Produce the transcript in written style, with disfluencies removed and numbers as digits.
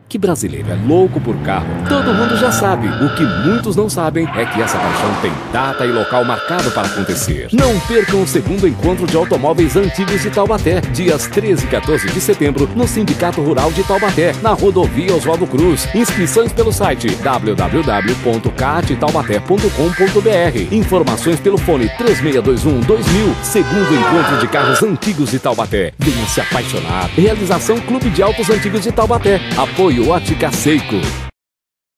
Que brasileiro é louco por carro, todo mundo já sabe. O que muitos não sabem é que essa paixão tem data e local marcado para acontecer. Não percam o segundo encontro de automóveis antigos de Taubaté, dias 13 e 14 de setembro, no Sindicato Rural de Taubaté, na rodovia Oswaldo Cruz. Inscrições pelo site www.cattaubaté.com.br. Informações pelo fone 3621-2000. Segundo encontro de carros antigos de Taubaté. Venha se apaixonar. Realização Clube de Autos Antigos de Taubaté. Apoio Ótica Seiko.